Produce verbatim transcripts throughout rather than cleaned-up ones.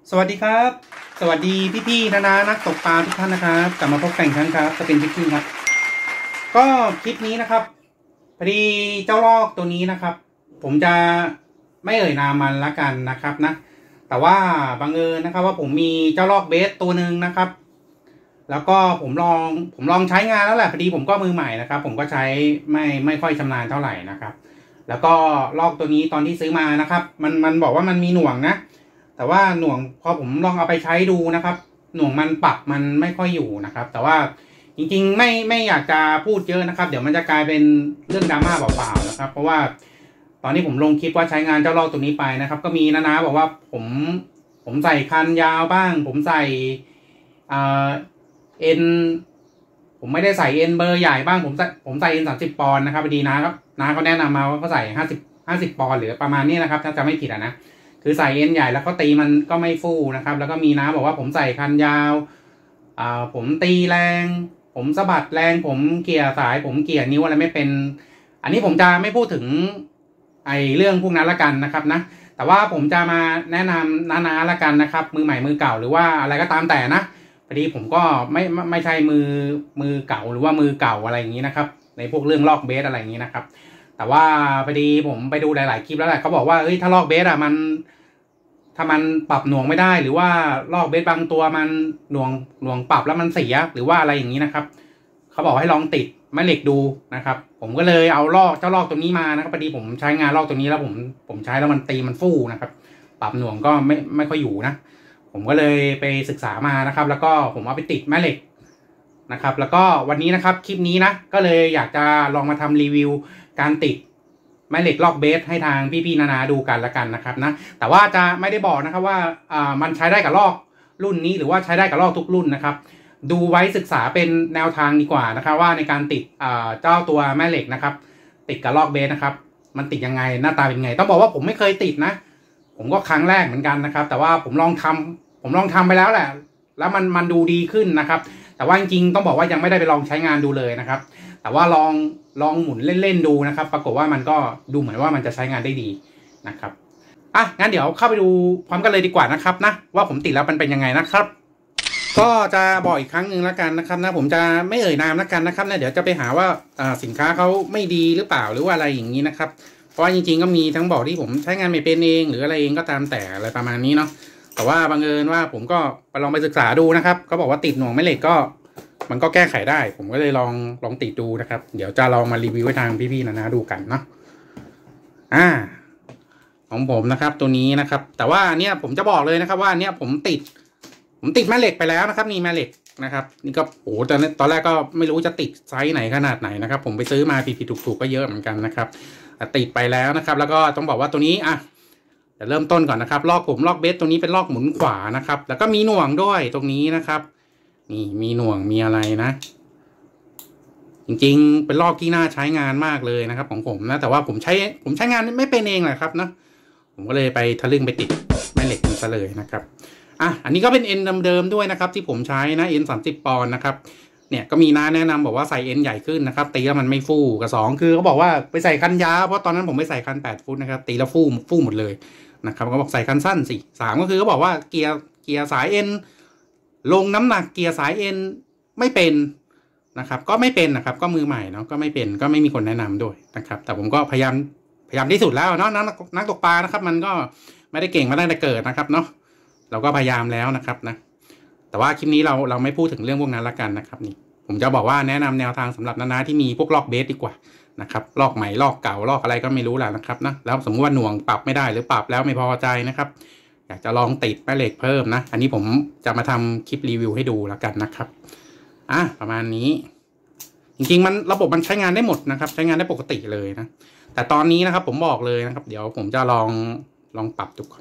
สวัสดีครับสวัสดีพี่ๆนะนะนักตกปลาทุกท่านนะครับกลับมาพบกันอีกครั้งครับจะเป็นพิกกิ้งครับก็คลิปนี้นะครับพอดีเจ้าลอกตัวนี้นะครับผมจะไม่เอ่ยนามมันละกันนะครับนะแต่ว่าบังเอิญนะครับว่าผมมีเจ้าลอกเบสตัวหนึ่งนะครับแล้วก็ผมลองผมลองใช้งานแล้วแหละพอดีผมก็มือใหม่นะครับผมก็ใช้ไม่ไม่ค่อยชำนาญเท่าไหร่นะครับแล้วก็ลอกตัวนี้ตอนที่ซื้อมานะครับมันมันบอกว่ามันมีหน่วงนะแต่ว่าหน่วงพอผมลองเอาไปใช้ดูนะครับหน่วงมันปรับมันไม่ค่อยอยู่นะครับแต่ว่าจริงๆไม่ไม่อยากจะพูดเยอะนะครับเดี๋ยวมันจะกลายเป็นเรื่องดราม่าเปล่าๆนะครับเพราะว่าตอนนี้ผมลงคลิปว่าใช้งานเจ้าลอกตัวนี้ไปนะครับก็มีนะๆบอกว่าผมผมใส่คันยาวบ้างผมใส่อ่าเอ็นผมไม่ได้ใส่เอ็นเบอร์ใหญ่บ้างผมใส่ผมใส่เอ็นสามสิบปอนด์นะครับพอดีนะครับน้าเขาแนะนำมาว่าเขาใส่ห้าสิบห้าสิบปอนด์หรือประมาณนี้นะครับถ้าจะไม่ผิดนะคือใส่เอ็นใหญ่แล้วก็ตีมันก็ไม่ฟูนะครับแล้วก็มีน้าบอกว่าผมใส่คันยาวอ่าผมตีแรงผมสะบัดแรงผมเกี่ยสายผมเกี่ยนิ้วอะไรไม่เป็นอันนี้ผมจะไม่พูดถึงไอเรื่องพวกนั้นละกันนะครับนะแต่ว่าผมจะมาแนะนำน้าๆละกันนะครับมือใหม่มือเก่าหรือว่าอะไรก็ตามแต่นะพอดีผมก็ไม่ไม่ใช่มือมือเก่าหรือว่ามือเก่าอะไรอย่างนี้นะครับในพวกเรื่องลอกเบสอะไรอย่างนี้นะครับแต่ว่าพอดีผมไปดูหลายๆคลิปแล้วแหละเขาบอกว่าเอ้ยถ้าลอกเบสอ่ะมันถ้ามันปรับหน่วงไม่ได้หรือว่าลอกเบสบางตัวมันหน่วงหน่วงปรับแล้วมันเสียหรือว่าอะไรอย่างนี้นะครับเขาบอกให้ลองติดแม่เหล็กดูนะครับผมก็เลยเอาลอกเจ้าลอกตัวนี้มานะครับพอดีผมใช้งานลอกตัวนี้แล้วผมผมใช้แล้วมันตีมันฟู่นะครับปรับหน่วงก็ไม่ไม่ค่อยอยู่นะผมก็เลยไปศึกษามานะครับแล้วก็ผมเอาไปติดแม่เหล็กนะครับแล้วก็วันนี้นะครับคลิปนี้นะก็เลยอยากจะลองมาทำรีวิวการติดแม่เหล็กลอกเบสให้ทางพี่ๆนานาดูกันละกันนะครับนะแต่ว่าจะไม่ได้บอกนะครับว่าอ่ามันใช้ได้กับลอกรุ่นนี้หรือว่าใช้ได้กับลอกทุกรุ่นนะครับดูไว้ศึกษาเป็นแนวทางดีกว่านะครับว่าในการติดอ่าเจ้าตัวแม่เหล็กนะครับติดกับลอกเบสนะครับมันติดยังไงหน้าตาเป็นไงต้องบอกว่าผมไม่เคยติดนะผมก็ครั้งแรกเหมือนกันนะครับแต่ว่าผมลองทำผมลองทำไปแล้วแหละแล้วมันมันดูดีขึ้นนะครับแต่ว่าจริงๆต้องบอกว่ายังไม่ได้ไปลองใช้งานดูเลยนะครับแต่ว่าลองลองหมุนเล่นๆดูนะครับปรากฏว่ามันก็ดูเหมือนว่ามันจะใช้งานได้ดีนะครับอ่ะงั้นเดี๋ยวเข้าไปดูพร้อมกันเลยดีกว่านะครับนะว่าผมติดแล้วมันเป็นยังไงนะครับก็จะบอกอีกครั้งหนึ่งแล้วกันนะครับนะผมจะไม่เอ่ยนามแล้วกันนะครับนะเดี๋ยวจะไปหาว่าสินค้าเขาไม่ดีหรือเปล่าหรือว่าอะไรอย่างนี้นะครับเพราะว่าจริงๆก็มีทั้งบอกที่ผมใช้งานไม่เป็นเองหรืออะไรเองก็ตามแต่อะไรประมาณนี้เนาะแต่ว่าบังเอิญว่าผมก็ไปลองไปศึกษาดูนะครับเขาบอกว่าติดหน่วงแม่เหล็กก็มันก็แก้ไขได้ผมก็เลยลองลองติดดูนะครับเดี๋ยวจะลองมารีวิวให้ทางพี่ๆนะนะดูกันเนาะอ่าของผมนะครับตัวนี้นะครับแต่ว่าเนี่ยผมจะบอกเลยนะครับว่าเนี่ยผมติดผมติดแม่เหล็กไปแล้วนะครับนี่แม่เหล็กนะครับนี่ก็โอ้ตอนตอนแรกก็ไม่รู้จะติดไซส์ไหนขนาดไหนนะครับผมไปซื้อมาผิดๆถูกๆก็เยอะเหมือนกันนะครับติดไปแล้วนะครับแล้วก็ต้องบอกว่าตัวนี้อ่ะเดี๋ยวเริ่มต้นก่อนนะครับลอกผมลอกเบสตรงนี้เป็นลอกหมุนขวานะครับแล้วก็มีหน่วงด้วยตรงนี้นะครับนี่มีหน่วงมีอะไรนะจริงๆเป็นลอกที่น่าใช้งานมากเลยนะครับของผมนะแต่ว่าผมใช้ผมใช้งานไม่เป็นเองแหละครับนะผมก็เลยไปทะลึ่งไปติดแม่เหล็กมันซะเลยนะครับอ่ะอันนี้ก็เป็นเอ็นเดิมๆด้วยนะครับที่ผมใช้นะเอ็นสามสิบปอนด์นะครับเนี่ยก็มีน้าแนะนำบอกว่าใส่เอ็นใหญ่ขึ้นนะครับตีแล้วมันไม่ฟูกับสองคือเขาบอกว่าไปใส่คันยาวเพราะตอนนั้นผมไปใส่คันแปดฟุตนะครับตีแล้วฟูฟูหมดเลยนะครับเขาบอกใส่คันสั้นสิสามก็คือเขาบอกว่าเกียร์เกียร์สายเอ็นลงน้ำหนักเกียร์สายเอ็นไม่เป็นนะครับก็ไม่เป็นนะครับก็มือใหม่เนาะก็ไม่เป็นก็ไม่มีคนแนะนำด้วยนะครับแต่ผมก็พยายามพยายามที่สุดแล้วเนาะนักนักตกปลานะครับมันก็ไม่ได้เก่งมาตั้งแต่เกิดนะครับเนาะเราก็พยายามแล้วนะครับนะแต่ว่าคลิปนี้เราเราไม่พูดถึงเรื่องพวกนั้นละกันนะครับนี่ผมจะบอกว่าแนะนำแนวทางสำหรับน้าๆที่มีพวกลอกเบสดีกว่านะครับลอกใหม่ลอกเก่าลอกอะไรก็ไม่รู้แหละนะครับนะแล้วสมมติว่าหน่วงปรับไม่ได้หรือปรับแล้วไม่พอใจนะครับอยากจะลองติดแม่เหล็กเพิ่มนะอันนี้ผมจะมาทำคลิปรีวิวให้ดูแล้วกันนะครับอ่ะประมาณนี้จริงๆมันระบบมันใช้งานได้หมดนะครับใช้งานได้ปกติเลยนะแต่ตอนนี้นะครับผมบอกเลยนะครับเดี๋ยวผมจะลองลองปรับดูก่อน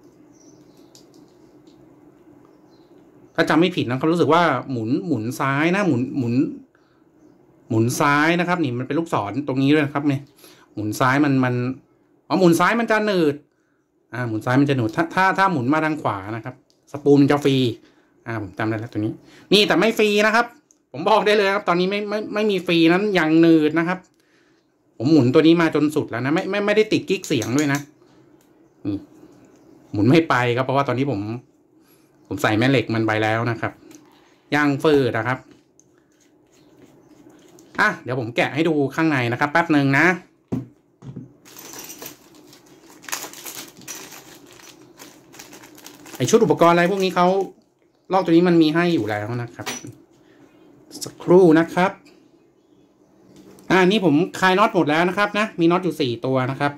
ถ้าจำไม่ผิดนะเขารู้สึกว่าหมุนหมุนซ้ายนะหมุนหมุนหมุนซ้ายนะครับนี่มันเป็นลูกศรตรงนี้ด้วยนะครับเนี่ยหมุนซ้ายมันมันอ๋อหมุนซ้ายมันจะหนืดอ่าหมุนซ้ายมันจะหนืดถ้าถ้าถ้าหมุนมาทางขวานะครับสปูลมันจะฟรีอ่าผมจำได้แล้วตัวนี้นี่แต่ไม่ฟรีนะครับผมบอกได้เลยครับตอนนี้ไม่ไม่ไม่มีฟรีนั้นอย่างหนืดนะครับผมหมุนตัวนี้มาจนสุดแล้วนะไม่ไม่ไม่ได้ติดกิ๊กเสียงด้วยนะนี่หมุนไม่ไปครับเพราะว่าตอนนี้ผมผมใส่แม่เหล็กมันไปแล้วนะครับย่างฟืดนะครับอ่ะเดี๋ยวผมแกะให้ดูข้างในนะครับแป๊บหนึ่งนะไอชุดอุปกรณ์อะไรพวกนี้เขาลอกตัวนี้มันมีให้อยู่แล้วนะครับสักครู่นะครับอ่านี่ผมคลายน็อตหมดแล้วนะครับนะมีน็อตอยู่สี่ตัวนะครับ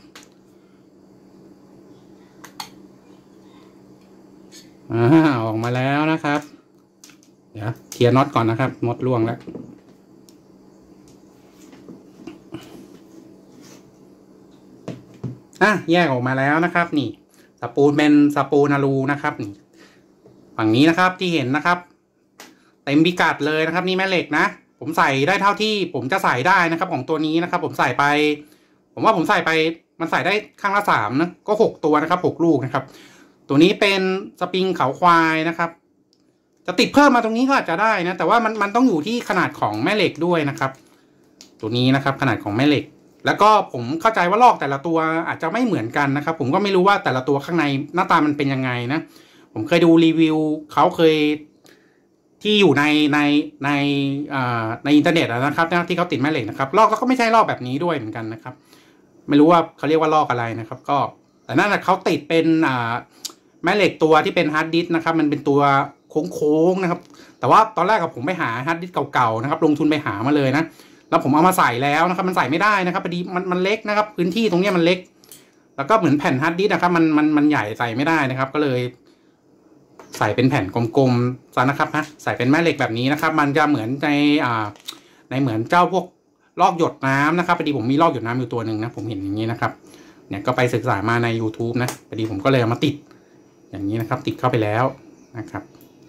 อ่าออกมาแล้วนะครับเดี๋ยวเคลียร์น็อตก่อนนะครับน็อตร่วงแล้วอ่ะแยกออกมาแล้วนะครับนี่สปูลเป็นสปูลอะลูนะครับนี่ฝั่งนี้นะครับที่เห็นนะครับเต็มพิกัดเลยนะครับนี่แม่เหล็กนะผมใส่ได้เท่าที่ผมจะใส่ได้นะครับของตัวนี้นะครับผมใส่ไปผมว่าผมใส่ไปมันใส่ได้ข้างละสามนะก็หกตัวนะครับหกลูกนะครับตัวนี้เป็นสปริงเขาควายนะครับจะติดเพิ่มมาตรงนี้ก็อาจจะได้นะแต่ว่ามันมันต้องอยู่ที่ขนาดของแม่เหล็กด้วยนะครับตัวนี้นะครับขนาดของแม่เหล็กแล้วก็ผมเข้าใจว่าลอกแต่ละตัวอาจจะไม่เหมือนกันนะครับผมก็ไม่รู้ว่าแต่ละตัวข้างในหน้าตามันเป็นยังไงนะผมเคยดูรีวิวเขาเคยที่อยู่ในในในอ่าในอินเทอร์เน็ตนะครับที่เขาติดแม่เหล็กนะครับลอกแล้วก็ไม่ใช่ลอกแบบนี้ด้วยเหมือนกันนะครับไม่รู้ว่าเขาเรียกว่าลอกอะไรนะครับก็แต่นั่นแหละเขาติดเป็นอ่าแม่เหล็กตัวที่เป็นฮาร์ดดิสก์นะครับมันเป็นตัวโค้งๆนะครับแต่ว่าตอนแรกกับผมไปหาฮาร์ดดิสก์เก่าๆนะครับลงทุนไปหามาเลยนะแล้วผมเอามาใส่แล้วนะครับมันใส่ไม่ได้นะครับพอดีมันมันเล็กนะครับพื้นที่ตรงนี้มันเล็กแล้วก็เหมือนแผ่นฮาร์ดดิสก์นะครับมันมันมันใหญ่ใส่ไม่ได้นะครับก็เลยใส่เป็นแผ่นกลมๆซะนะครับนะใส่เป็นแม่เหล็กแบบนี้นะครับมันจะเหมือนในอ่าในเหมือนเจ้าพวกลอกหยดน้ำนะครับพอดีผมมีลอกหยดน้ำอยู่ตัวหนึ่งนะผมเห็นอย่างนี้นะครับเนี่ยก็ไปศึกษามาใน ยูทูบ นะพอดีผมก็เลยเอามาติดอย่างนี้นะครับติดเข้าไปแล้วนะครับ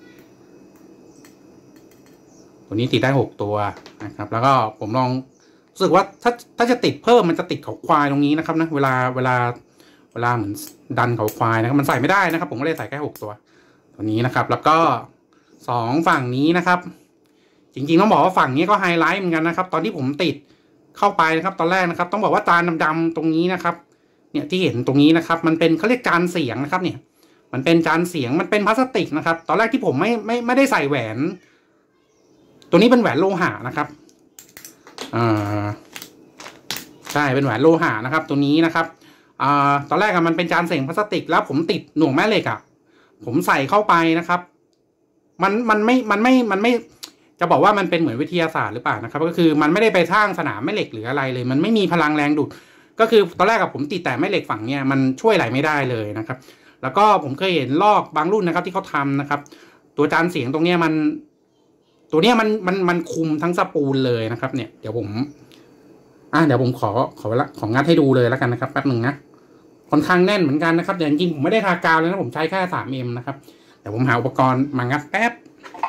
ตัวนี้ติดได้หกตัวนะครับแล้วก็ผมลองรู้สึกว่าถ้าถ้าจะติดเพิ่มมันจะติดเขาควายตรงนี้นะครับนะเวลาเวลาเวลาเหมือนดันเขาควายนะครับมันใส่ไม่ได้นะครับผมก็เลยใส่แค่หกตัวตัวนี้นะครับแล้วก็สองฝั่งนี้นะครับจริงๆต้องบอกว่าฝั่งนี้ก็ไฮไลท์เหมือนกันนะครับตอนที่ผมติดเข้าไปนะครับตอนแรกนะครับต้องบอกว่าจานดำๆตรงนี้นะครับเนี่ยที่เห็นตรงนี้นะครับมันเป็นเขาเรียกจานเสียงนะครับเนี่ยมันเป็นจานเสียงมันเป็นพลาสติกนะครับตอนแรกที่ผมไม่ไม่ไม่ได้ใส่แหวนตัวนี้เป็นแหวนโลหะนะครับอ่าใช่เป็นแหวนโลหะนะครับตัวนี้นะครับอ่าตอนแรกอะมันเป็นจานเสียงพลาสติกแล้วผมติดหน่วงแม่เหล็กอะผมใส่เข้าไปนะครับมันมันไม่มันไม่มันไม่จะบอกว่ามันเป็นเหมือนวิทยาศาสตร์หรือเปล่านะครับก็คือมันไม่ได้ไปสร้างสนามแม่เหล็กหรืออะไรเลยมันไม่มีพลังแรงดูดก็คือตอนแรกกับผมติดแต่แม่เหล็กฝั่งเนี้ยมันช่วยอะไรไม่ได้เลยนะครับแล้วก็ผมเคยเห็นลอกบางรุ่นนะครับที่เขาทำนะครับตัวจานเสียงตรงเนี้ยมันตัวเนี้ยมันมันมันคุมทั้งสปูลเลยนะครับเนี่ยเดี๋ยวผมอ่ะเดี๋ยวผมขอขอละของงัดให้ดูเลยแล้วกันนะครับแป๊บหนึ่งนะค่อนข้างแน่นเหมือนกันนะครับแต่จริงๆผมไม่ได้ทากาวเลยนะผมใช้แค่ สาม เอ็ม นะครับเดี๋ยวผมหาอุปกรณ์มางัดแป๊บ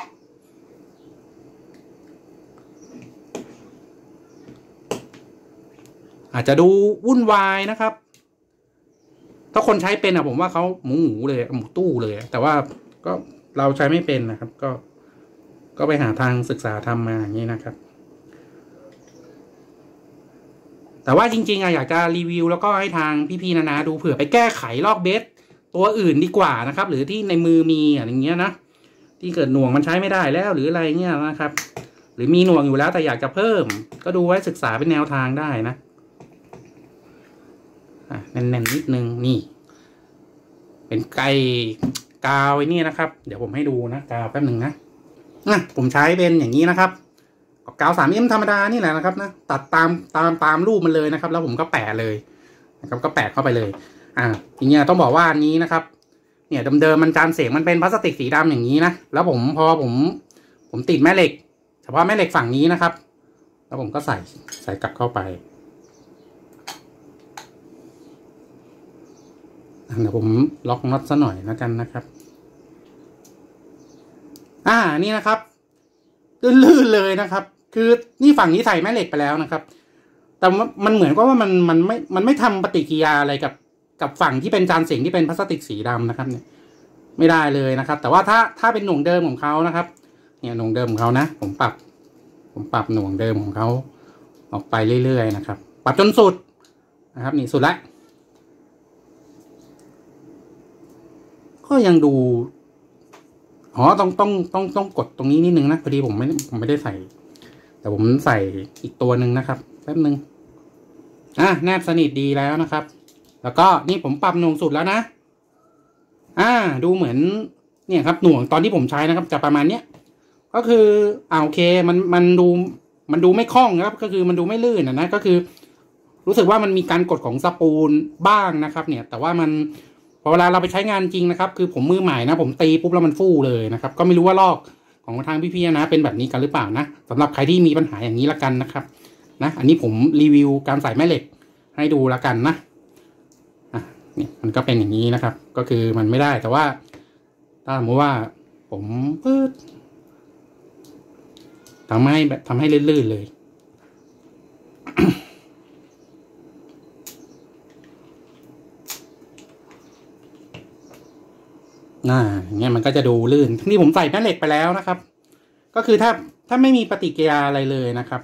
อาจจะดูวุ่นวายนะครับถ้าคนใช้เป็นอะผมว่าเขาหมูหมูเลยหมูตู้เลยแต่ว่าก็เราใช้ไม่เป็นนะครับก็ก็ไปหาทางศึกษาทำมาอย่างนี้นะครับแต่ว่าจริงๆอะอยากจะรีวิวแล้วก็ให้ทางพี่ๆนานาดูเผื่อไปแก้ไขลอกเบสตัวอื่นดีกว่านะครับหรือที่ในมือมีอะไรเงี้ยนะที่เกิดหน่วงมันใช้ไม่ได้แล้วหรืออะไรเงี้ยนะครับหรือมีหน่วงอยู่แล้วแต่อยากจะเพิ่มก็ดูไว้ศึกษาเป็นแนวทางได้นะอ่ะแน่นๆนิดนึงนี่เป็นไก่กาวไอ้นี่นะครับเดี๋ยวผมให้ดูนะกาวแป๊บหนึ่งนะนะผมใช้เป็นอย่างนี้นะครับกาว สาม เอ็ม ธรรมดานี่แหละนะครับนะตัดตามตามตามรูปมันเลยนะครับแล้วผมก็แปะเลยนะครับก็แปะเข้าไปเลยอ่าทีนี้ต้องบอกว่าอันนี้นะครับเนี่ยเดิมๆมันจานเสียงมันเป็นพลาสติกสีดำอย่างนี้นะแล้วผมพอผมผมติดแม่เหล็กเฉพาะแม่เหล็กฝั่งนี้นะครับแล้วผมก็ใส่ใส่กลับเข้าไปเดี๋ยวผมล็อกน็อตซะหน่อยแล้วกันนะครับอ่านี่นะครับลื่นๆเลยนะครับคือนี่ฝั่งนี้ใส่แม่เหล็กไปแล้วนะครับแต่มันเหมือนกับว่ามันมันไม่มันไม่ทำปฏิกิริยาอะไรกับกับฝั่งที่เป็นจานเสียงที่เป็นพลาสติกสีดำนะครับเนี่ยไม่ได้เลยนะครับแต่ว่าถ้าถ้าเป็นหน่วงเดิมของเขานะครับเนี่ยหน่วงเดิมของเขานะผมปรับผมปรับหน่วงเดิมของเขาออกไปเรื่อยๆนะครับปรับจนสุดนะครับนี่สุดละก็ยังดูอ๋อต้องต้องต้องต้องกดตรงนี้นิดนึงนะพอดีผมไม่ผมไม่ได้ใส่แต่ผมใส่อีกตัวหนึ่งนะครับแป๊บนึงอ่ะแนบสนิทดีแล้วนะครับแล้วก็นี่ผมปรับหน่วงสุดแล้วนะอ่าดูเหมือนเนี่ยครับหน่วงตอนที่ผมใช้นะครับจะประมาณเนี้ยก็คืออ่าโอเคมันมันดูมันดูไม่คล่องครับก็คือมันดูไม่ลื่นนะนะก็คือรู้สึกว่ามันมีการกดของสปูลบ้างนะครับเนี่ยแต่ว่ามันพอเวลาเราไปใช้งานจริงนะครับคือผมมือใหม่นะผมตีปุ๊บแล้วมันฟู่เลยนะครับก็ไม่รู้ว่าลอกของทางพี่ๆนะเป็นแบบนี้กันหรือเปล่านะสำหรับใครที่มีปัญหาอย่างนี้ละกันนะครับนะอันนี้ผมรีวิวการใส่แม่เหล็กให้ดูละกันนะอ่ะนี่มันก็เป็นอย่างนี้นะครับก็คือมันไม่ได้แต่ว่าถ้าสมมติว่าผมปึ๊ดทำให้แบบทำให้ลื่นๆเลยน่าอย่างเงี้ยมันก็จะดูลื่นที่ผมใส่แม่เหล็กไปแล้วนะครับก็คือถ้าถ้าไม่มีปฏิกิริยาอะไรเลยนะครับ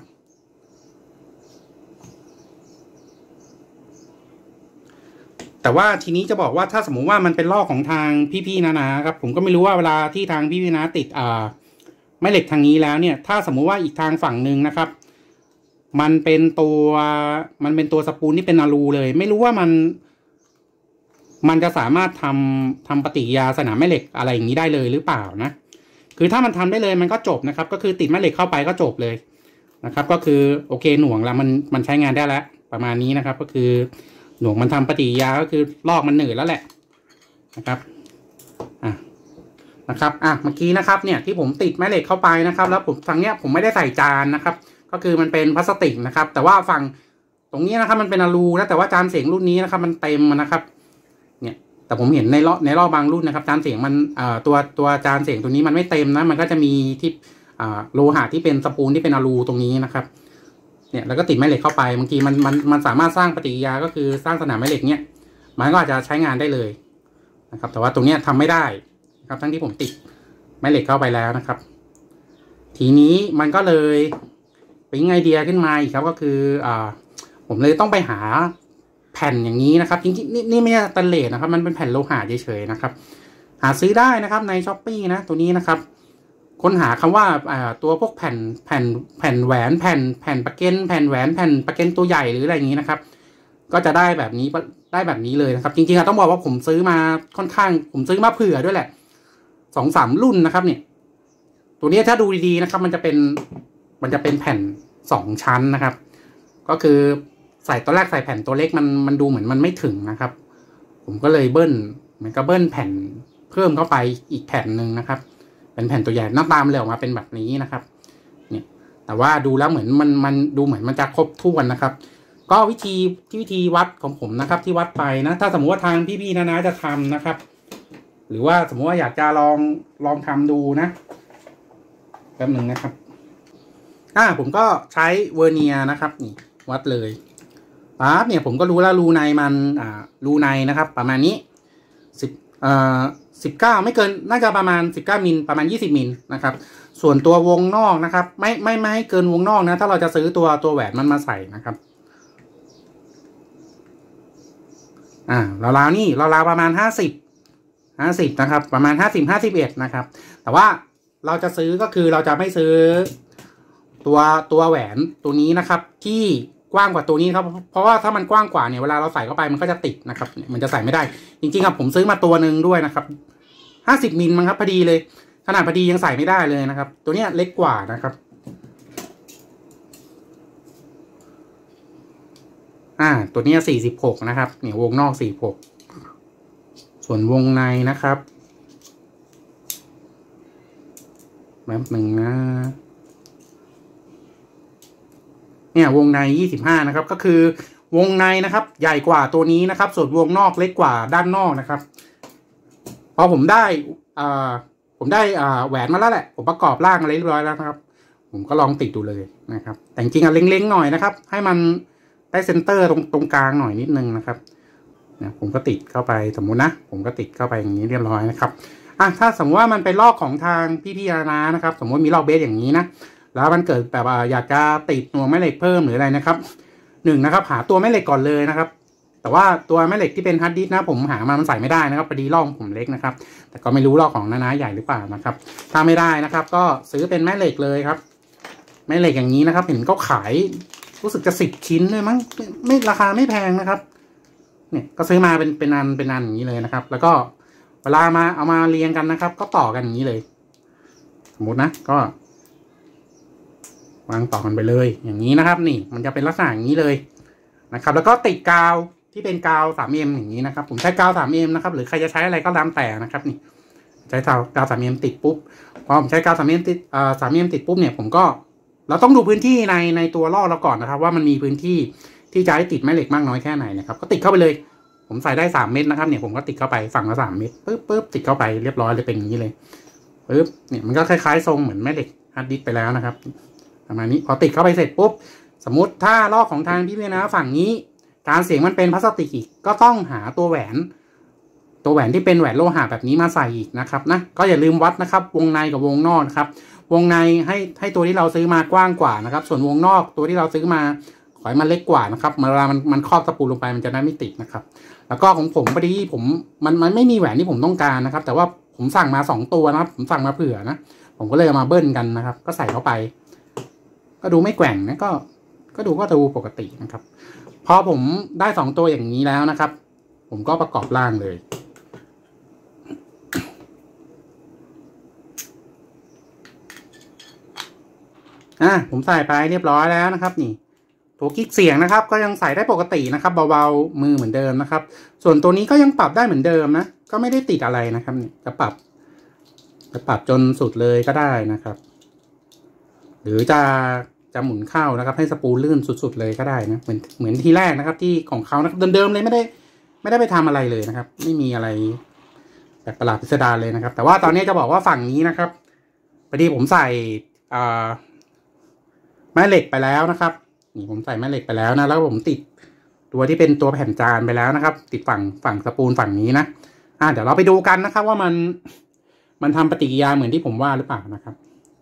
แต่ว่าทีนี้จะบอกว่าถ้าสมมุติว่ามันเป็นลอกของทางพี่ๆนะนะครับผมก็ไม่รู้ว่าเวลาที่ทางพี่ๆนะติดอ่าแม่เหล็กทางนี้แล้วเนี่ยถ้าสมมุติว่าอีกทางฝั่งหนึ่งนะครับมันเป็นตัวมันเป็นตัวสปูลที่เป็นอะลูเลยไม่รู้ว่ามันมันจะสามารถทำทำปฏิกิริยาสนามแม่เหล็กอะไรอย่างนี้ได้เลยหรือเปล่านะคือถ้ามันทำได้เลยมันก็จบนะครับก็คือติดแม่เหล็กเข้าไปก็จบเลยนะครับก็คือโอเคหน่วงแล้วมันมันใช้งานได้แล้วประมาณนี้นะครับก็คือหน่วงมันทำปฏิกิริยาก็คือลอกมันหนืดแล้วแหละนะครับอ่ะนะครับอ่ะเมื่อกี้นะครับเนี่ยที่ผมติดแม่เหล็กเข้าไปนะครับแล้วผมฝั่งเนี้ยผมไม่ได้ใส่จานนะครับก็คือมันเป็นพลาสติกนะครับแต่ว่าฝั่งตรงนี้นะครับมันเป็นอะลูนะแต่ว่าจานเสียงรุ่นนี้นะครับมันเต็มนะครับเนี่ยแต่ผมเห็นในรอบในรอบบางรุ่นนะครับจานเสียงมันเอ่อตัวตัวจานเสียงตัวนี้มันไม่เต็มนะมันก็จะมีที่อ่าโลหะที่เป็นสปูลที่เป็นอะลูตรงนี้นะครับเนี่ยแล้วก็ติดแม่เหล็กเข้าไปบางทีมันมันมันสามารถสร้างปฏิกิริยาก็คือสร้างสนามแม่เหล็กเนี่ยมันก็อาจจะใช้งานได้เลยนะครับแต่ว่าตรงนี้ทำไม่ได้ครับทั้งที่ผมติดแม่เหล็กเข้าไปแล้วนะครับทีนี้มันก็เลยเป็นไอเดียขึ้นมาอีกครับก็คืออ่าผมเลยต้องไปหาแผ่นอย่างนี้นะครับจริงๆนี่นี่ไม่ใช่สแตนเลสนะครับมันเป็นแผ่นโลหะเฉยๆนะครับหาซื้อได้นะครับใน ช้อปปี้ นะตัวนี้นะครับค้นหาคำว่าอ่าตัวพวกแผ่นแผ่นแผ่นแหวนแผ่นแผ่นประเก็นแผ่นแหวนแผ่นประเก็นตัวใหญ่หรืออะไรอย่างนี้นะครับก็จะได้แบบนี้ได้แบบนี้เลยนะครับจริงๆต้องบอกว่าผมซื้อมาค่อนข้างผมซื้อมาเผื่อด้วยแหละสองสามรุ่นนะครับเนี่ยตัวนี้ถ้าดูดีๆนะครับมันจะเป็นมันจะเป็นแผ่นสองชั้นนะครับก็คือใส่ตอนแรกใส่แผ่นตัวเล็กมันมันดูเหมือนมันไม่ถึงนะครับผมก็เลยเบิ้ลเหมือนกับเบิ้ลแผ่นเพิ่มเข้าไปอีกแผ่นหนึ่งนะครับเป็นแผ่นตัวใหญ่หน้าตามันเลยออกมาเป็นแบบนี้นะครับเนี่ยแต่ว่าดูแล้วเหมือนมันมันดูเหมือนมันจะครบถ้วนนะครับก็วิธีที่วิธีวัดของผมนะครับที่วัดไปนะถ้าสมมติว่าทางพี่ๆนะนะจะทำนะครับหรือว่าสมมติว่าอยากจะลองลองทำดูนะแป๊บหนึ่งนะครับอ่าผมก็ใช้เวอร์เนียนะครับนี่วัดเลยปั๊บเนี่ยผมก็รู้แล้วรูในมันอ่ารูในนะครับประมาณนี้สิบเอ่อสิบเก้าไม่เกินน่าจะประมาณสิบเก้ามิลประมาณยี่สิบมิลนะครับส่วนตัววงนอกนะครับไม่ไม่ไม่ให้เกินวงนอกนะถ้าเราจะซื้อตัวตัวแหวนมันมาใส่นะครับอ่าราวๆนี่ราวๆประมาณห้าสิบห้าสิบนะครับประมาณห้าสิบ ห้าสิบเอ็ดนะครับแต่ว่าเราจะซื้อก็คือเราจะไม่ซื้อตัวตัวแหวนตัวนี้นะครับที่กว้างกว่าตัวนี้ครับเพราะว่าถ้ามันกว้างกว่าเนี่ยเวลาเราใส่เข้าไปมันก็จะติดนะครับมันจะใส่ไม่ได้จริงๆครับผมซื้อมาตัวหนึ่งด้วยนะครับห้าสิบมิลมั้งครับพอดีเลยขนาดพอดียังใส่ไม่ได้เลยนะครับตัวนี้เล็กกว่านะครับอ่าตัวนี้สี่สิบหกนะครับเนี่ยวงนอกสี่สิบหกส่วนวงในนะครับแป๊บหนึ่งนะเนี่ยวงในยี่สิบห้านะครับก็คือวงในนะครับใหญ่กว่าตัวนี้นะครับส่วนวงนอกเล็กกว่าด้านนอกนะครับพอผมได้อ่าผมได้อ่าแหวนมาแล้วแหละผมประกอบร่างอะไรเรียบร้อยแล้วนะครับผมก็ลองติดดูเลยนะครับแต่จริงๆอ่ะเล็งๆหน่อยนะครับให้มันได้เซนเตอร์ตรงตรงกลางหน่อยนิดนึงนะครับเนี่ยผมก็ติดเข้าไปสมมุตินะผมก็ติดเข้าไปอย่างนี้เรียบร้อยนะครับอ่ะถ้าสมมติว่ามันเป็นลอกของทางพี่ๆนานะครับสมมติมีลอกเบสอย่างนี้นะแล้วมันเกิดแบบอยากจะติดหน่วงแม่เหล็กเพิ่มหรืออะไรนะครับหนึ่งนะครับหาตัวแม่เหล็กก่อนเลยนะครับแต่ว่าตัวแม่เหล็กที่เป็นฮาร์ดดิสก์นะผมหามามันใส่ไม่ได้นะครับพอดีลอกผมเล็กนะครับแต่ก็ไม่รู้ลอกของน้าๆใหญ่หรือเปล่านะครับถ้าไม่ได้นะครับก็ซื้อเป็นแม่เหล็กเลยครับแม่เหล็กอย่างนี้นะครับเห็นเขาขายรู้สึกจะสิบชิ้นเลยมั้งไม่ราคาไม่แพงนะครับเนี่ยก็ซื้อมาเป็นเป็นอันเป็นอันอย่างนี้เลยนะครับแล้วก็เวลามาเอามาเรียงกันนะครับก็ต่อกันอย่างนี้เลยสมมตินะก็วางต่อกันไปเลยอย่างนี้นะครับนี่มันจะเป็นลักษณะอย่างนี้เลยนะครับแล้วก็ติดกาวที่เป็นกาว สามเอ็ม อย่างนี้นะครับผมใช้กาว สามเอ็ม นะครับหรือใครจะใช้อะไรก็ตามแต่นะครับนี่ใช้กาวกาว สามเอ็ม ติดปุ๊บพอผมใช้กาว สามเอ็ม ติดอ่า สามเอ็ม ติดปุ๊บเนี่ยผมก็เราต้องดูพื้นที่ในในตัวลอกเราก่อนนะครับว่ามันมีพื้นที่ที่จะให้ติดแม่เหล็กมากน้อยแค่ไหนนะครับก็ติดเข้าไปเลยผมใส่ได้สามเม็ดนะครับเนี่ยผมก็ติดเข้าไปฝั่งละสามเม็ดปึ๊บปึ๊บติดเข้าไปเรียบร้อยเลยเป็นอย่างนี้เลยปึ๊บเนี่ยมันก็คล้ายๆทรงเหมือนแม่เหล็กฮาร์ดดิสก์ไปแล้วนะครับประมาณนี้พอติดเข้าไปเสร็จปุ๊บสมมติถ้าลอกของทางพี่เพียนะฝั่งนี้การเสียงมันเป็นพลาสติกอีกก็ต้องหาตัวแหวนตัวแหวนที่เป็นแหวนโลหะแบบนี้มาใส่อีกนะครับนะก็อย่าลืมวัดนะครับวงในกับวงนอกครับวงในให้ให้ตัวที่เราซื้อมากว้างกว่านะครับส่วนวงนอกตัวที่เราซื้อมาขอให้มันเล็กกว่านะครับเวลามันมันครอบตะปูลงไปมันจะได้ไม่ติดนะครับแล้วก็ของผมพอดีผมมันมันไม่มีแหวนที่ผมต้องการนะครับแต่ว่าผมสั่งมาสองตัวนะครับผมสั่งมาเผื่อนะผมก็เลยเอามาเบิ้ลกันนะครับก็ใส่เข้าไปก็ดูไม่แกว่งนะก็ก็ดูก็ดูปกตินะครับพอผมได้สองตัวอย่างนี้แล้วนะครับผมก็ประกอบร่างเลยอ่ะผมใส่ไปเรียบร้อยแล้วนะครับนี่ตัวกิ๊กเสียงนะครับก็ยังใส่ได้ปกตินะครับเบาๆมือเหมือนเดิมนะครับส่วนตัวนี้ก็ยังปรับได้เหมือนเดิมนะก็ไม่ได้ติดอะไรนะครับนี่จะปรับจะปรับจนสุดเลยก็ได้นะครับหรือจะจะหมุนเข้านะครับให้สปูลลื่นสุดๆเลยก็ได้นะเหมือนเหมือนทีแรกนะครับที่ของเขานะครับเดิมๆเลยไม่ได้ไม่ได้ไปทำอะไรเลยนะครับไม่มีอะไรแปลกประหลาดพิสดารเลยนะครับแต่ว่าตอนนี้จะบอกว่าฝั่งนี้นะครับพอดีผมใส่อ่าแม่เหล็กไปแล้วนะครับนี่ผมใส่แม่เหล็กไปแล้วนะแล้วผมติดตัวที่เป็นตัวแผ่นจานไปแล้วนะครับติดฝั่งฝั่งสปูลฝั่งนี้นะอ่าเดี๋ยวเราไปดูกันนะครับว่ามันมันทำปฏิกิริยาเหมือนที่ผมว่าหรือเปล่านะครับ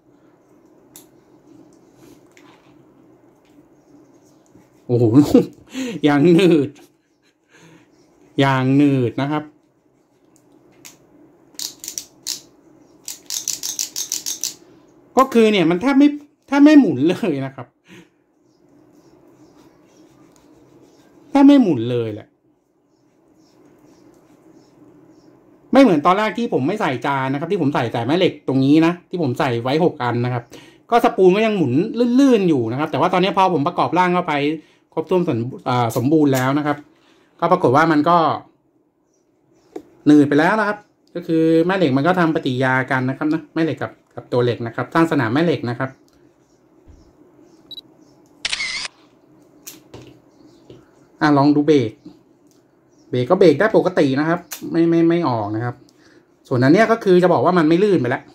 โอ้โหอย่างหนืดอย่างหนืดนะครับก็คือเนี่ยมันแทบไม่แทบไม่หมุนเลยนะครับแทบไม่หมุนเลยแหละไม่เหมือนตอนแรกที่ผมไม่ใส่จานนะครับที่ผมใส่แต่แม่เหล็กตรงนี้นะที่ผมใส่ไว้หกอันนะครับก็สปูลก็ยังหมุนลื่นๆอยู่นะครับแต่ว่าตอนนี้พอผมประกอบร่างเข้าไปครบถ้วนสมบูรณ์แล้วนะครับก็ปรากฏว่ามันก็หนืดไปแล้วนะครับก็คือแม่เหล็กมันก็ทำปฏิกิริยากันนะครับนะแม่เหล็กกับกับตัวเหล็กนะครับสร้างสนามแม่เหล็กนะครับอ่ะลองดูเบรกเบรกก็เบรกได้ปกตินะครับไม่ไม่ไม่ออกนะครับส่วนอันเนี้ยก็คือจะบอกว่ามันไม่ลื่นไปแล้ว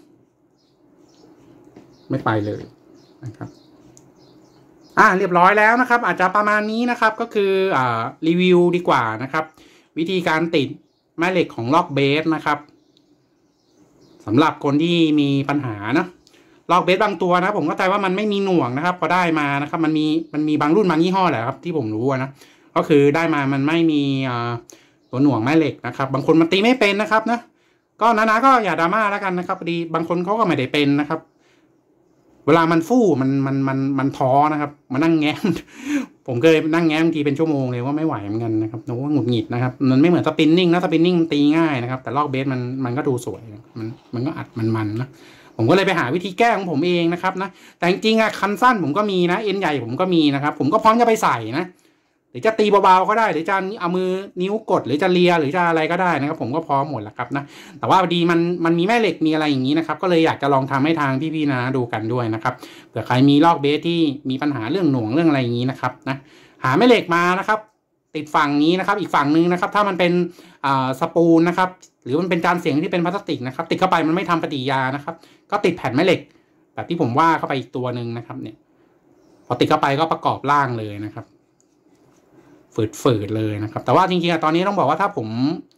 ไม่ไปเลยนะครับอ่าเรียบร้อยแล้วนะครับอาจจะประมาณนี้นะครับก็คืออ่ารีวิวดีกว่านะครับวิธีการติดแม่เหล็กของล็อกเบสนะครับสำหรับคนที่มีปัญหานะล็อกเบสบางตัวนะผมเข้าใจว่ามันไม่มีหน่วงนะครับพอได้มานะครับมันมีมันมีบางรุ่นบางยี่ห้อแหละครับที่ผมรู้นะก็คือได้มามันไม่มีอ่าตัวหน่วงแม่เหล็กนะครับบางคนมันตีไม่เป็นนะครับนะก็นะๆก็อย่าดราม่าแล้วกันนะครับพอดีบางคนเขาก็ไม่ได้เป็นนะครับเวลามันฟู่มันมันมันมันท้อนะครับมานั่งแง้มผมเคยนั่งแง้มบางทีเป็นชั่วโมงเลยว่าไม่ไหวเหมือนกันนะครับนึกว่าหงุดหงิดนะครับมันไม่เหมือนสปินนิ่งนะสปินนิ่งตีง่ายนะครับแต่ลอกเบสมันมันก็ดูสวยมันมันก็อัดมันมันนะผมก็เลยไปหาวิธีแก้ของผมเองนะครับนะแต่จริงๆอะคันสั้นผมก็มีนะเอ็นใหญ่ผมก็มีนะครับผมก็พร้อมจะไปใส่นะหรือจะตีเบาๆก็ได้หรือจะเอามือนิ้วกดหรือจะเลียหรือจะอะไรก็ได้นะครับผมก็พร้อมหมดแล้วครับนะแต่ว่าพอดีมันมันมีแม่เหล็กมีอะไรอย่างนี้นะครับก็เลยอยากจะลองทำให้ทางพี่ๆนะดูกันด้วยนะครับเผื่อใครมีลอกเบสที่มีปัญหาเรื่องหน่วงเรื่องอะไรอย่างนี้นะครับนะหาแม่เหล็กมานะครับติดฝั่งนี้นะครับอีกฝั่งนึงนะครับถ้ามันเป็นอ่าสปูลนะครับหรือมันเป็นจานเสียงที่เป็นพลาสติกนะครับติดเข้าไปมันไม่ทำปฏิกิริยานะครับก็ติดแผ่นแม่เหล็กแบบที่ผมว่าเข้าไปอีกตัวหนึ่งนะครับเนี่ยพอติดเข้าไปก็ประกอบร่างเลยนะครับฝืดๆเลยนะครับแต่ว่าจริงๆตอนนี้ต้องบอกว่าถ้าผม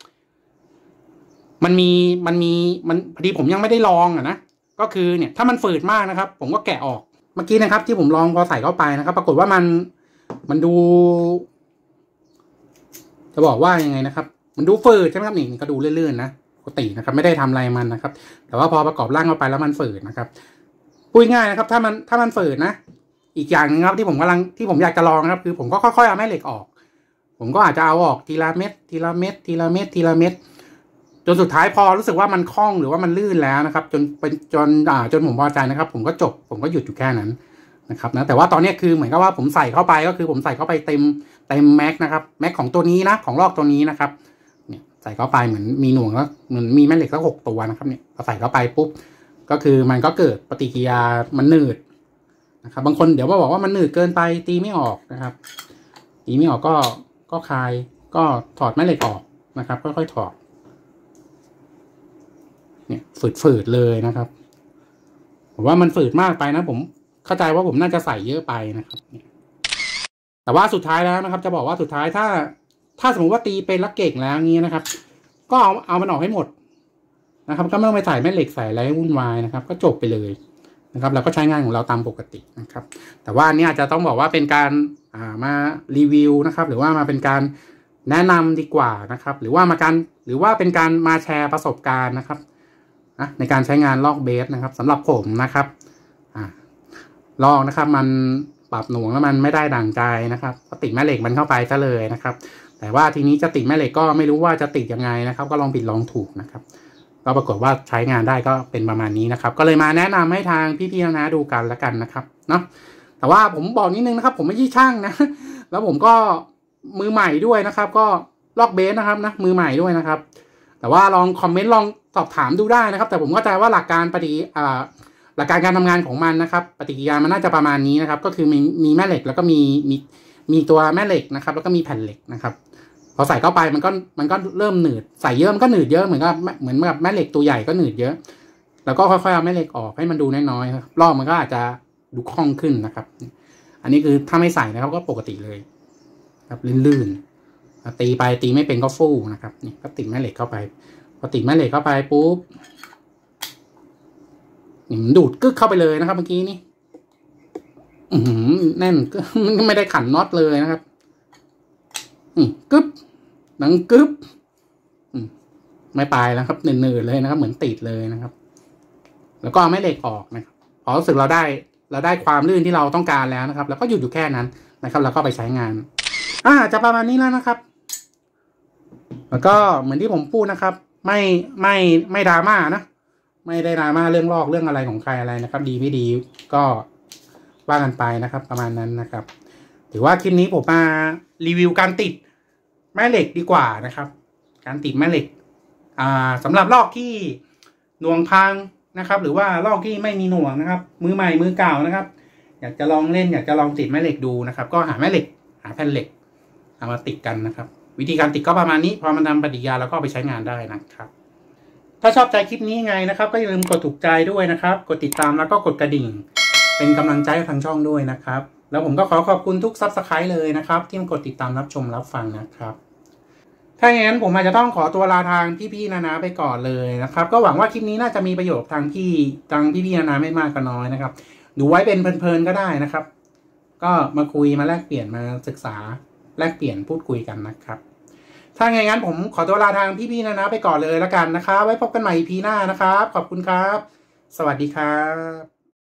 มันมีมันมีมันพอดีผมยังไม่ได้ลองอ่ะนะก็คือเนี่ยถ้ามันฝืดมากนะครับผมก็แกะออกเมื่อกี้นะครับที่ผมลองพอใส่เข้าไปนะครับปรากฏว่ามันมันดูจะบอกว่ายังไงนะครับมันดูฝืดใช่ไหมครับนี่ก็ดูเลื่อนๆนะปกตินะครับไม่ได้ทำอะไรมันนะครับแต่ว่าพอประกอบร่างเข้าไปแล้วมันฝืดนะครับพูดง่ายนะครับถ้ามันถ้ามันฝืดนะอีกอย่างนึงครับที่ผมกำลังที่ผมอยากจะลองนะครับคือผมก็ค่อยๆเอาแม่เหล็กออกผมก็อาจจะเอาออกทีละเม็ดทีละเม็ดทีละเม็ดทีละเม็ดจนสุดท้ายพอรู้สึกว่ามันคล่องหรือว่ามันลื่นแล้วนะครับจนเป็นจนอ่าจนผมพอใจนะครับผมก็จบผมก็หยุดอยู่แค่นั้นนะครับนะแต่ว่าตอนนี้คือเหมือนกับว่าผมใส่เข้าไปก็คือผมใส่เข้าไปเต็มเต็มแม็กนะครับแม็กของตัวนี้นะของลอกตัวนี้นะครับเนี่ยใส่เข้าไปเหมือนมีหน่วงแล้วเหมือนมีแม่เหล็กสักหกตัวนะครับเนี่ยพอใส่เข้าไปปุ๊บก็คือมันก็เกิดปฏิกิริยามันหนืดนะครับบางคนเดี๋ยวมาบอกว่ามันหนืดเกินไปตีไม่ออกนะครับตีไม่ออกก็ก็คลายก็ถอดแม่เหล็กออกนะครับค่อยๆถอดเนี่ยฝืดๆเลยนะครับผมว่ามันฝืดมากไปนะผมเข้าใจว่าผมน่าจะใส่เยอะไปนะครับแต่ว่าสุดท้ายแล้วนะครับจะบอกว่าสุดท้ายถ้าถ้าสมมติว่าตีเป็นลักเก่งแล้วงี้นะครับก็เอาเอามันออกให้หมดนะครับก็ไม่ต้องไปใส่แม่เหล็กใส่อะไรวุ่นวายนะครับก็จบไปเลยนะครับเราก็ใช้งานของเราตามปกตินะครับแต่ว่าอันนี้อาจจะต้องบอกว่าเป็นการอ่ามารีวิวนะครับหรือว่ามาเป็นการแนะนำดีกว่านะครับหรือว่ามาการหรือว่าเป็นการมาแชร์ประสบการณ์นะครับนะในการใช้งานลอกเบสนะครับสำหรับผมนะครับอ่าลอกนะครับมันปรับหน่วงแล้วมันไม่ได้ดั่งใจนะครับก็ติดแม่เหล็กมันเข้าไปซะเลยนะครับแต่ว่าทีนี้จะติดแม่เหล็กก็ไม่รู้ว่าจะติดยังไงนะครับก็ลองผิดลองถูกนะครับก็ปรากฏว่าใช้งานได้ก็เป็นประมาณนี้นะครับก็เลยมาแนะนำให้ทางพี่ๆนะดูกันแล้วกันนะครับเนาะแต่ว่าผมบอกนิดนึงนะครับผมไม่ใช่ช่างนะแล้วผมก็มือใหม่ด้วยนะครับก็ลอกเบสนะครับนะมือใหม่ด้วยนะครับแต่ว่าลองคอมเมนต์ลองสอบถามดูได้นะครับแต่ผมเข้าใจว่าหลักการปฏิอ่าหลักการการทำงานของมันนะครับปฏิกิริยามันน่าจะประมาณนี้นะครับก็คือมีมีแม่เหล็กแล้วก็มีมีมีตัวแม่เหล็กนะครับแล้วก็มีแผ่นเหล็กนะครับพอใส่เข้าไปมันก็มันก็เริ่มหนืดใส่เยอะมันก็หนืดเยอะเหมือนกับเหมือนกับแม่เหล็กตัวใหญ่ก็หนืดเยอะแล้วก็ค่อยๆเอาแม่เหล็กออกให้มันดูน้อยๆรอบมันก็อาจจะดูคล่องขึ้นนะครับอันนี้คือถ้าไม่ใส่นะครับก็ปกติเลยครับลื่นๆตีไปตีไม่เป็นก็ฟู่นะครับนี่ก็ติดแม่เหล็กเข้าไปพอติดแม่เหล็กเข้าไปปุ๊บนี่มันดูดกึกเข้าไปเลยนะครับเมื่อกี้นี่อืมแน่นมันไม่ได้ขันน็อตเลยนะครับนี่กึ๊บหนังกึ๊บไม่ไปแล้วครับเนืดๆเลยนะครับเหมือนติดเลยนะครับแล้วก็เอาแม่เหล็กออกนะครับพอรู้สึกเราได้เราได้ความลื่นที่เราต้องการแล้วนะครับแล้วก็หยุดอยู่แค่นั้นนะครับแล้วก็ไปใช้งานอ่าจะประมาณนี้แล้วนะครับแล้วก็เหมือนที่ผมพูดนะครับไม่ไม่ไม่ดราม่านะไม่ได้ดราม่าเรื่องลอกเรื่องอะไรของใครอะไรนะครับดีไม่ดีก็ว่ากันไปนะครับประมาณนั้นนะครับถือว่าคลิปนี้ผมมารีวิวการติดแม่เหล็กดีกว่านะครับการติดแม่เหล็กอ่าสำหรับลอกที่หน่วงพังนะครับหรือว่าลอกที่ไม่มีหน่วงนะครับมือใหม่มือเก่านะครับอยากจะลองเล่นอยากจะลองติดแม่เหล็กดูนะครับก็หาแม่เหล็กหาแผ่นเหล็กเอามาติดกันนะครับวิธีการติดก็ประมาณนี้พอมันทำปฏิกิริยาแล้วก็ไปใช้งานได้นะครับถ้าชอบใจคลิปนี้ไงนะครับก็อย่าลืมกดถูกใจด้วยนะครับกดติดตามแล้วก็กดกระดิ่งเป็นกำลังใจให้ทางช่องด้วยนะครับแล้วผมก็ขอขอบคุณทุกซับสไครต์เลยนะครับที่มากดติดตามรับชมรับฟังนะครับถ้าอย่างนั้นผมอาจจะต้องขอตัวลาทางพี่ๆนานาไปก่อนเลยนะครับก็หวังว่าคลิปนี้น่าจะมีประโยชน์ทางพี่ทางพี่ๆนานาไม่มากก็น้อยนะครับดูไว้เป็นเพลินๆก็ได้นะครับก็มาคุยมาแลกเปลี่ยนมาศึกษาแลกเปลี่ยนพูดคุยกันนะครับถ้าอย่างนั้นผมขอตัวลาทางพี่ๆนานาไปก่อนเลยแล้วกันนะครับไว้พบกันใหม่ อี พี หน้านะครับขอบคุณครับสวัสดีครับ